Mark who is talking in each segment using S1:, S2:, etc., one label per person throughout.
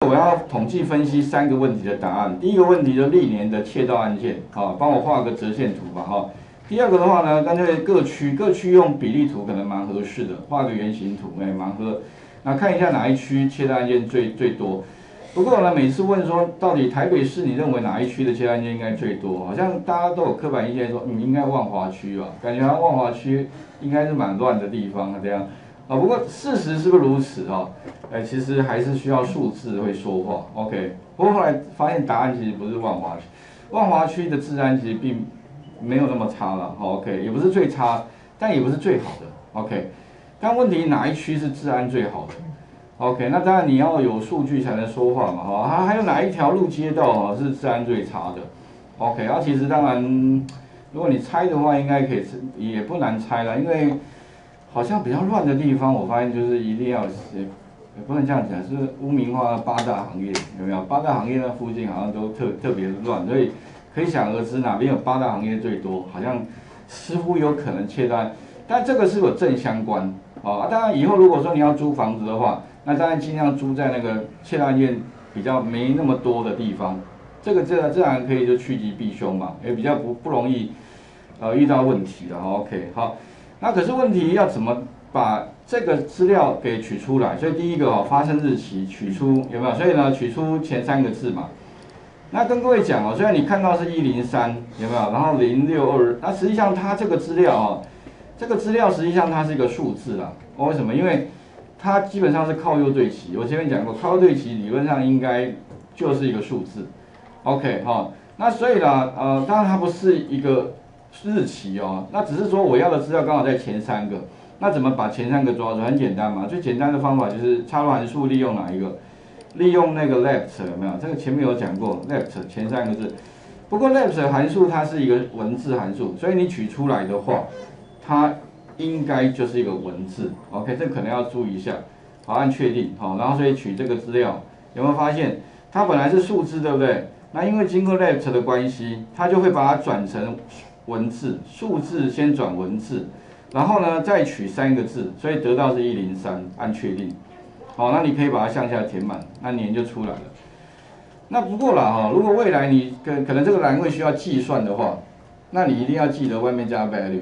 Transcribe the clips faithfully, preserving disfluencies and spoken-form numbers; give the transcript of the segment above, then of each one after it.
S1: 我要统计分析三个问题的答案。第一个问题就历年的窃盗案件，好，帮我画个折线图吧，哈。第二个的话呢，干脆各区各区用比例图可能蛮合适的，画个圆形图，哎，蛮合。那看一下哪一区窃盗案件最最多。不过呢，每次问说到底台北市你认为哪一区的窃盗案件应该最多？好像大家都有刻板印象说，嗯，应该万华区吧？感觉好像万华区应该是蛮乱的地方啊，这样。啊，不过事实是不是如此哈？哎，其实还是需要数字会说话。OK， 不过后来发现答案其实不是万华区，万华区的治安其实并没有那么差了。OK， 也不是最差，但也不是最好的。OK， 但问题哪一区是治安最好的？ OK， 那当然你要有数据才能说话嘛，哈，还还有哪一条路街道啊是治安最差的 ？OK， 然后其实当然，如果你猜的话，应该可以，也不难猜了，因为好像比较乱的地方，我发现就是一定要，也不能这样讲，是污名化八大行业，有没有？八大行业那附近好像都特特别乱，所以可以想而知哪边有八大行业最多，好像似乎有可能窃单，但这个是有正相关啊。当然以后如果说你要租房子的话， 那当然尽量租在那个窃盗案件比较没那么多的地方，这个自然自然可以就趋吉避凶嘛，也比较不不容易呃遇到问题的。OK， 好，那可是问题要怎么把这个资料给取出来？所以第一个哦，发生日期取出有没有？所以呢，取出前三个字嘛。那跟各位讲哦，虽然你看到是一零三有没有？然后零六二，那实际上它这个资料哦，这个资料实际上它是一个数字啦。为什么？因为 它基本上是靠右对齐，我前面讲过，靠右对齐理论上应该就是一个数字 ，OK 哈、哦。那所以呢，呃，当然它不是一个日期哦，那只是说我要的资料刚好在前三个，那怎么把前三个抓住？很简单嘛，最简单的方法就是插入函数利用哪一个？利用那个 left 有没有？这个前面有讲过 left 前三个字。不过 left 函数它是一个文字函数，所以你取出来的话，它 应该就是一个文字 ，OK， 这可能要注意一下，好，按确定，好，然后所以取这个资料，有没有发现它本来是数字，对不对？那因为经过 left 的关系，它就会把它转成文字，数字先转文字，然后呢再取三个字，所以得到是一零三，按确定，好，那你可以把它向下填满，那年就出来了。那不过啦哈，如果未来你可可能这个栏位需要计算的话，那你一定要记得外面加 value。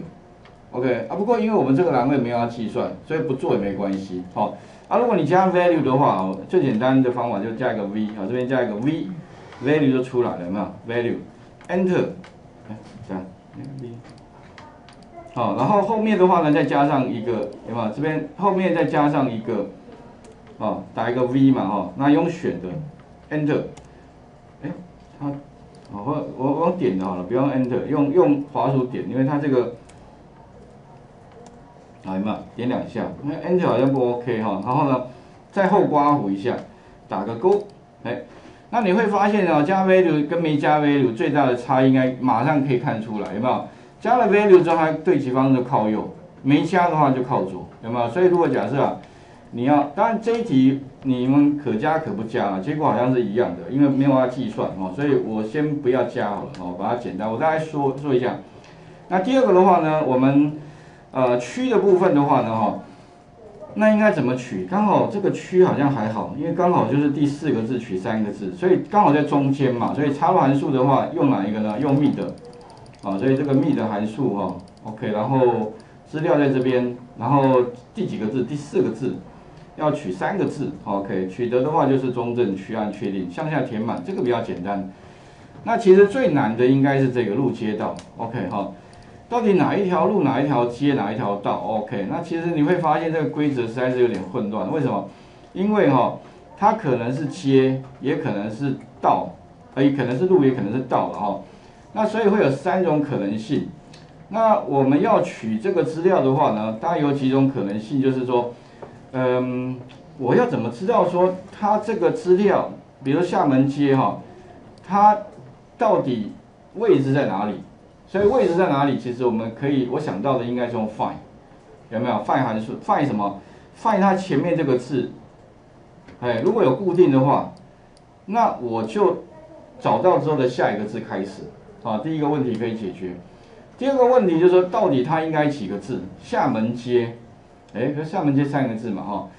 S1: OK 啊，不过因为我们这个栏位没有要计算，所以不做也没关系。好、哦，啊，如果你加 value 的话，哦，最简单的方法就加一个 v， 啊，这边加一个 v，value 就出来了，有没有 ？value，enter， 哎，这样 v， 好，然后后面的话呢，再加上一个，有没有？这边后面再加上一个，哦，打一个 v 嘛，哈、哦，那用选的 enter， 哎，它，好，我我我点的好了，不用 enter， 用用滑鼠点，因为它这个 好，有没有点两下？那 Enter 好像不 OK 哈，然后呢，再后刮弧一下，打个勾，哎，那你会发现啊，加 value 跟没加 value 最大的差异应该马上可以看出来，有没有？加了 value 之后，它对齐方就靠右；没加的话就靠左，有没有？所以如果假设啊，你要，当然这一题你们可加可不加啊，结果好像是一样的，因为没有要计算哦，所以我先不要加好了哦，把它简单，我大概说说一下。那第二个的话呢，我们 呃，区的部分的话呢，哈，那应该怎么取？刚好这个区好像还好，因为刚好就是第四个字取三个字，所以刚好在中间嘛。所以插入函数的话，用哪一个呢？用 mid， 啊，所以这个 mid 函数哈 ，OK， 然后资料在这边，然后第几个字？第四个字要取三个字 ，OK， 取得的话就是中正区，按确定，向下填满，这个比较简单。那其实最难的应该是这个路街道 ，OK 哈。 到底哪一条路、哪一条街、哪一条道 ？OK， 那其实你会发现这个规则实在是有点混乱。为什么？因为哈、哦，它可能是街，也可能是道，也可能是路，也可能是道了哈、哦。那所以会有三种可能性。那我们要取这个资料的话呢，当然有几种可能性，就是说，嗯，我要怎么知道说它这个资料，比如厦门街哈、哦，它到底位置在哪里？ 所以位置在哪里？其实我们可以，我想到的应该是用 find， 有没有 find 函数 ？find 什么 ？find 它前面这个字，哎，如果有固定的话，那我就找到之后的下一个字开始，啊，第一个问题可以解决。第二个问题就是说，到底它应该几个字？厦门街，哎，可是厦门街三个字嘛，哈，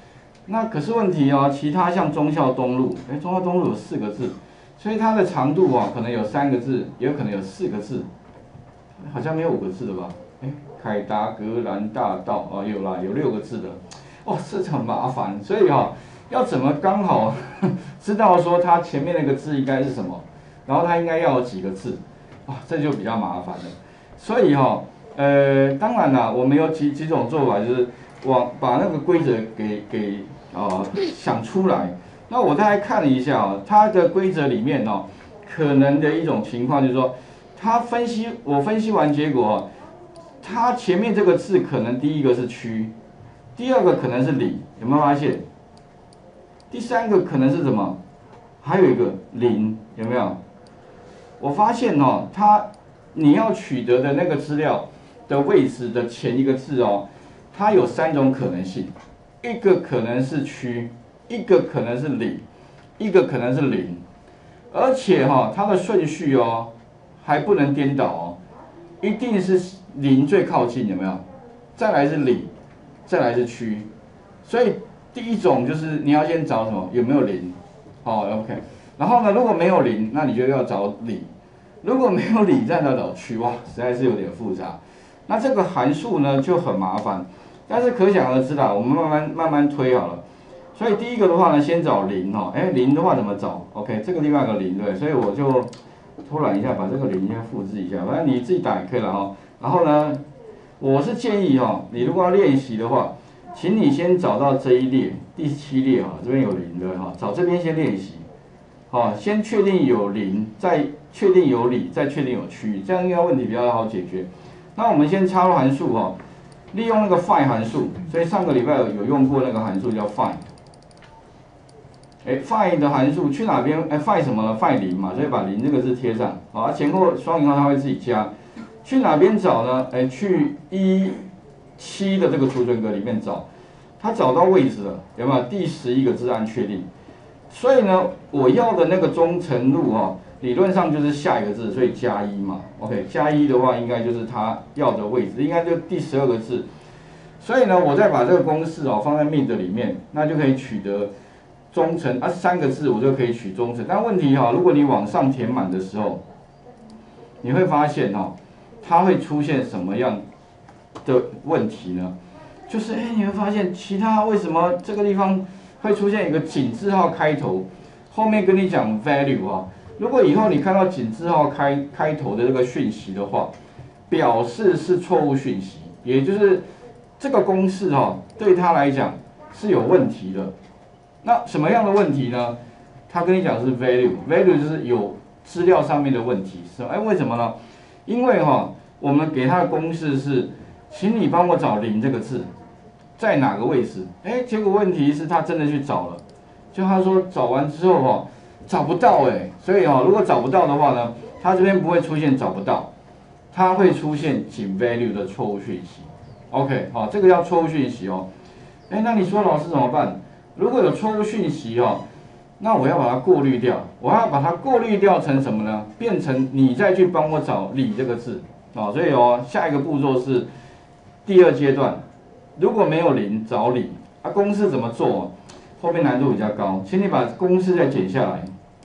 S1: 那可是问题哦，其他像忠孝东路，哎，忠孝东路有四个字，所以它的长度啊，可能有三个字，也有可能有四个字，好像没有五个字的吧？哎，凯达格兰大道啊，有啦，有六个字的，哦，这很麻烦，所以哈、哦，要怎么刚好知道说它前面那个字应该是什么，然后它应该要有几个字，啊，这就比较麻烦了。所以哈、哦，呃，当然啦，我们有几几种做法，就是往把那个规则给给啊、呃、想出来。那我大概看了一下啊、哦，它的规则里面哦，可能的一种情况就是说，它分析我分析完结果、哦，它前面这个字可能第一个是区，第二个可能是里，有没有发现？第三个可能是什么？还有一个零，有没有？我发现哦，它你要取得的那个资料的位置的前一个字哦，它有三种可能性，一个可能是区，一个可能是里，一个可能是零，而且哈、哦，它的顺序哦还不能颠倒哦，一定是零最靠近，有没有？再来是里，再来是区，所以第一种就是你要先找什么？有没有零？哦 ，OK。然后呢，如果没有零，那你就要找里；如果没有里，再来找区。哇，实在是有点复杂。那这个函数呢就很麻烦，但是可想而知啦，我们慢慢慢慢推好了。所以第一个的话呢，先找零哦。哎，零的话怎么找 ？OK， 这个地方有个零对，所以我就偷懒一下，把这个零先复制一下，反正你自己打也可以了哈。然后呢，我是建议哈，你如果要练习的话，请你先找到这一列第七列哈，这边有零对哈，找这边先练习。好，先确定有零，再确定有里，再确定有区，这样应该问题比较好解决。那我们先插入函数哈，利用那个 find 函数，所以上个礼拜有有用过那个函数叫 find。哎 ，find 的函数去哪边？哎 ，find 什么呢 ？find 零嘛，所以把零这个字贴上。好，前后双引号它会自己加。去哪边找呢？哎，去一七的这个储存格里面找。它找到位置了，有没有？第十一个字按确定。所以呢，我要的那个中程路哈，理论上就是下一个字，所以加一嘛。OK， 加一的话应该就是它要的位置，应该就第十二个字。所以呢，我再把这个公式哦放在 mid 里面，那就可以取得中程啊三个字，我就可以取中程。但问题哈，如果你往上填满的时候，你会发现哈，它会出现什么样的问题呢？就是哎，你会发现其他为什么这个地方会出现一个井字号开头，后面跟你讲 value 啊，如果以后你看到井字号开开头的这个讯息的话，表示是错误讯息，也就是这个公式哈，对他来讲是有问题的。那什么样的问题呢？他跟你讲是 value，value 就是有资料上面的问题，是哎为什么呢？因为哈，我们给他的公式是，请你帮我找零这个字。在哪个位置？哎，结果问题是他真的去找了，就他说找完之后哦，找不到哎，所以哦，如果找不到的话呢，他这边不会出现找不到，它会出现仅 value 的错误讯息。OK， 好，这个叫错误讯息哦。哎，那你说老师怎么办？如果有错误讯息哦，那我要把它过滤掉，我要把它过滤掉成什么呢？变成你再去帮我找里这个字哦，所以哦，下一个步骤是第二阶段。如果没有零，找里。啊，公式怎么做？后面难度比较高，请你把公式再剪下来。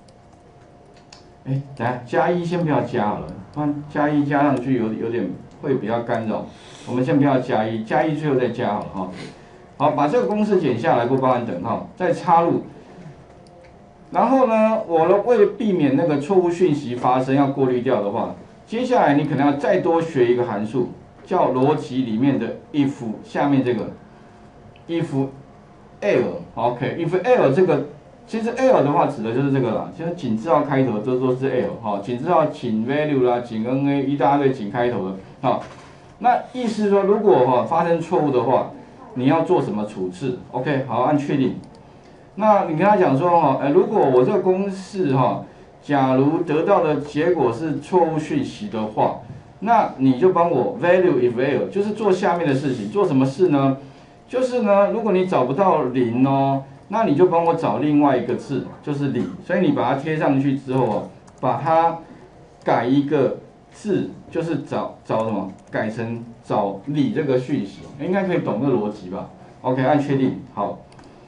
S1: 哎，等下加一先不要加好了，不然加一加上去有有点会比较干扰。我们先不要加一，加一最后再加好了哈。好，把这个公式剪下来，不包含等号，再插入。然后呢，我呢为了避免那个错误讯息发生，要过滤掉的话，接下来你可能要再多学一个函数。叫逻辑里面的 if 下面这个 if l，OK，if l 这个其实 l 的话指的就是这个啦，就是井字号开头这都是 l 哈，井字号井 value 啦，井 na 一大堆井开头的哈。那意思说，如果哈发生错误的话，你要做什么处置 ？OK， 好，按确定。那你跟他讲说哈，呃，如果我这个公式哈，假如得到的结果是错误讯息的话。那你就帮我 value if l， 就是做下面的事情，做什么事呢？就是呢，如果你找不到零哦，那你就帮我找另外一个字，就是里。所以你把它贴上去之后哦，把它改一个字，就是找找什么？改成找里这个讯息，应该可以懂这个逻辑吧 ？OK， 按确定，好。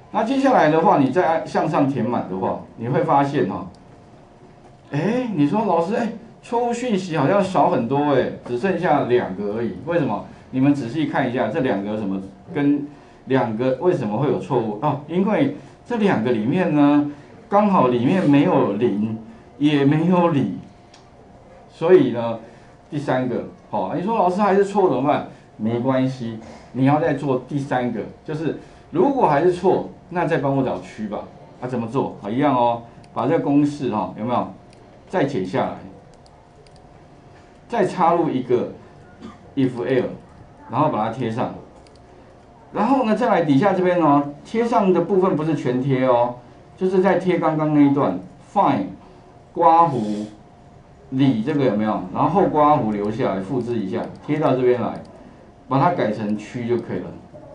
S1: 那接下来的话，你再向上填满的话，你会发现哈，哎，你说老师，哎，错误讯息好像少很多哎，只剩下两个而已。为什么？你们仔细看一下这两个什么跟两个为什么会有错误啊？因为这两个里面呢，刚好里面没有零，也没有里，所以呢，第三个，好，你说老师还是错怎么办？没关系，你要再做第三个，就是如果还是错，那再帮我找区吧。啊，怎么做？啊，一样哦，把这个公式哈、哦，有没有？再解下来，再插入一个 if else， 然后把它贴上。然后呢，再来底下这边哦，贴上的部分不是全贴哦，就是在贴刚刚那一段 find 刮弧里这个有没有？然后后刮弧留下来，复制一下，贴到这边来，把它改成区就可以了。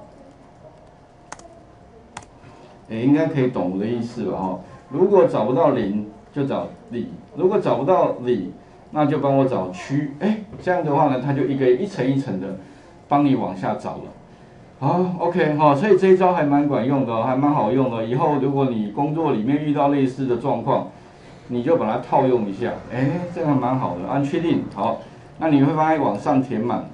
S1: 哎，应该可以懂我的意思吧？哈，如果找不到零，就找里；如果找不到里，那就帮我找区。哎，这样的话呢，它就一个一层一层的帮你往下找了。好 ，OK 哈，所以这一招还蛮管用的，还蛮好用的。以后如果你工作里面遇到类似的状况，你就把它套用一下，哎，这样蛮好的。按确定好，那你会发现往上填满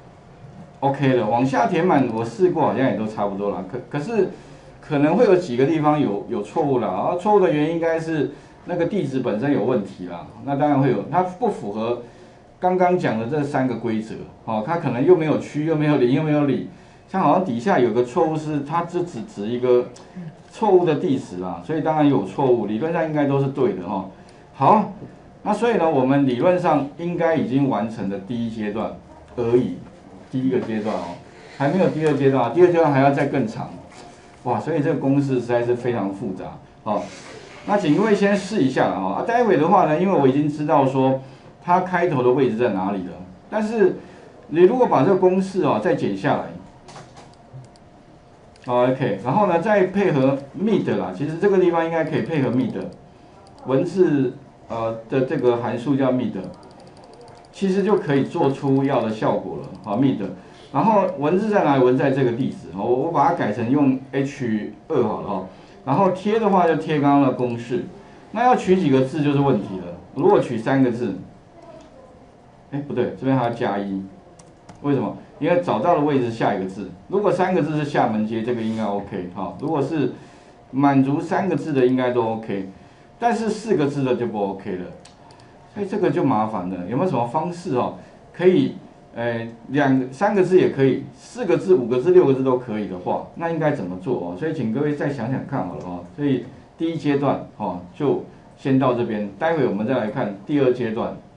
S1: ，OK 了。往下填满我试过，好像也都差不多了。可可是可能会有几个地方有有错误啦，啊，错误的原因应该是那个地址本身有问题啦。那当然会有，它不符合刚刚讲的这三个规则，哦，它可能又没有区，又没有零，又没有里。像好像底下有个错误是，它只只指一个错误的地址啦，所以当然有错误，理论上应该都是对的哈。好，那所以呢，我们理论上应该已经完成了第一阶段而已，第一个阶段哦，还没有第二阶段，第二阶段还要再更长，哇，所以这个公式实在是非常复杂哦。那请各位先试一下啊，待会的话呢，因为我已经知道说它开头的位置在哪里了，但是你如果把这个公式哦再剪下来。OK， 然后呢，再配合 mid 啦，其实这个地方应该可以配合 mid 文字呃的这个函数叫 mid， 其实就可以做出要的效果了啊 mid。然后文字在哪里？文在这个地址，我我把它改成用 H 二好了哈。然后贴的话就贴刚刚的公式，那要取几个字就是问题了。如果取三个字，哎不对，这边还要加一，为什么？因为找到的位置下一个字，如果三个字是厦门街，这个应该 OK 哈。如果是满足三个字的，应该都 OK， 但是四个字的就不 OK 了，所以这个就麻烦了。有没有什么方式哦，可以，呃，两三个字也可以，四个字、五个字、六个字都可以的话，那应该怎么做哦？所以请各位再想想看好了哦。所以第一阶段哦，就先到这边，待会我们再来看第二阶段